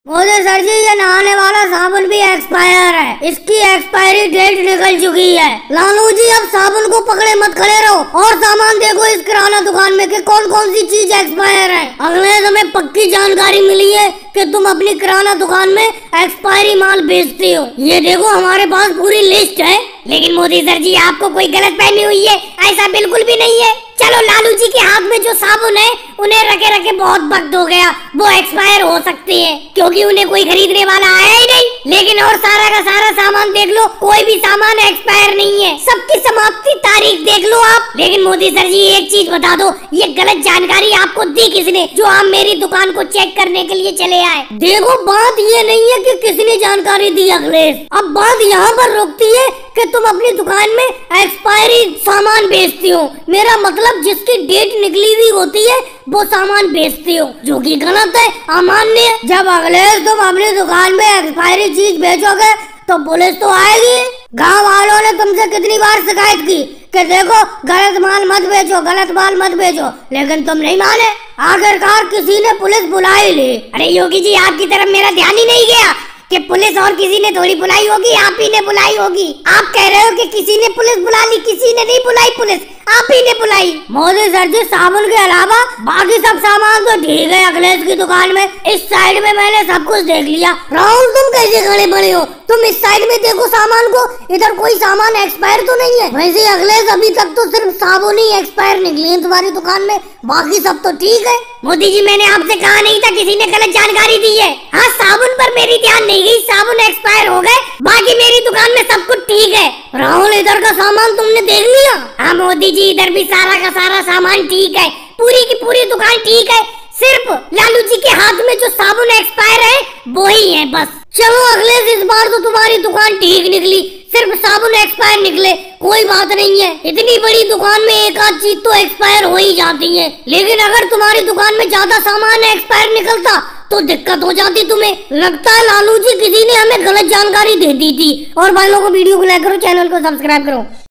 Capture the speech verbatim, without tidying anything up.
Modi sir जी, ये नहाने वाला साबुन भी एक्सपायर है, इसकी एक्सपायरी डेट निकल चुकी है। लालू जी, अब साबुन को पकड़े मत खड़े रहो और सामान देखो इस किराना दुकान में कि कौन कौन सी चीज एक्सपायर है। अगले हमें पक्की जानकारी मिली है कि तुम अपनी किराना दुकान में एक्सपायरी माल बेचती हो। ये देखो हमारे पास पूरी लिस्ट है। लेकिन मोदी सर जी, आपको कोई गलत फहमी हुई है, ऐसा बिल्कुल भी नहीं है। चलो, लालू जी के हाथ में जो साबुन है उन्हें रखे रखे बहुत वक्त हो गया, वो एक्सपायर हो सकती है क्योंकि उन्हें कोई खरीदने वाला आया ही नहीं। लेकिन और सारा का सारा सामान देख लो, कोई भी सामान एक्सपायर नहीं है, सबकी समाप्ति तारीख देख लो आप। लेकिन मोदी सर जी, एक चीज बता दो, ये गलत जानकारी आपको दी किसने जो आप मेरी दुकान को चेक करने के लिए चले आए? देखो, बात ये नहीं है कि किसने जानकारी दी अखिलेश, अब बात यहाँ पर रुकती है कि तुम अपनी दुकान में एक्सपायरी सामान बेचती हो। मेरा मतलब जिसकी डेट निकली हुई होती है वो सामान बेचती हो, जो कि गलत है, अमान्य। जब अखिलेश तुम अपनी दुकान में एक्सपायरी चीज बेचोगे तो पुलिस तो आएगी। गांव वालों ने तुमसे कितनी बार शिकायत की कि देखो गलत माल मत बेचो, गलत माल मत बेचो, लेकिन तुम नहीं माने। आखिरकार किसी ने पुलिस बुलाई ली। अरे योगी जी, आपकी तरफ मेरा ध्यान ही नहीं गया कि पुलिस और किसी ने थोड़ी बुलाई होगी, आप ही ने बुलाई होगी। आप कह रहे हो कि किसी ने पुलिस बुला ली, किसी ने नहीं बुलाई पुलिस, आप ही ने बुलाई। मोदी सर जी, साबुन के अलावा बाकी सब सामान तो ठीक है अखिलेश की दुकान में। इस साइड में मैंने सब कुछ देख लिया। राहुल, तुम कैसे खड़े पड़े हो? तुम इस साइड में देखो सामान को, इधर कोई सामान एक्सपायर तो नहीं है। वैसे अखिलेश, अभी तक तो सिर्फ साबुन ही एक्सपायर निकली है तुम्हारी दुकान में, बाकी सब तो ठीक है। मोदी जी, मैंने आपसे कहा नहीं था किसी ने गलत जानकारी दी है। हाँ, साबुन पर मेरी ध्यान नहीं गई, साबुन एक्सपायर हो गए, बाकी मेरी दुकान में सब कुछ ठीक है। राहुल, इधर का सामान तुमने देख लिया? हाँ मोदी जी, इधर भी सारा का सारा सामान ठीक है, पूरी की पूरी दुकान ठीक है। सिर्फ लालू जी के हाथ में जो साबुन एक्सपायर है वो ही है बस। चलो अखिलेश, इस बार तो तुम्हारी दुकान ठीक निकली, सिर्फ साबुन एक्सपायर निकले, कोई बात नहीं है। इतनी बड़ी दुकान में एक आध चीज तो एक्सपायर हो ही जाती है, लेकिन अगर तुम्हारी दुकान में ज्यादा सामान एक्सपायर निकलता तो दिक्कत हो जाती तुम्हें। लगता है लालू जी किसी ने हमें गलत जानकारी दे दी थी। और भाई लोगों को वीडियो को लाइक करो, चैनल को सब्सक्राइब करो।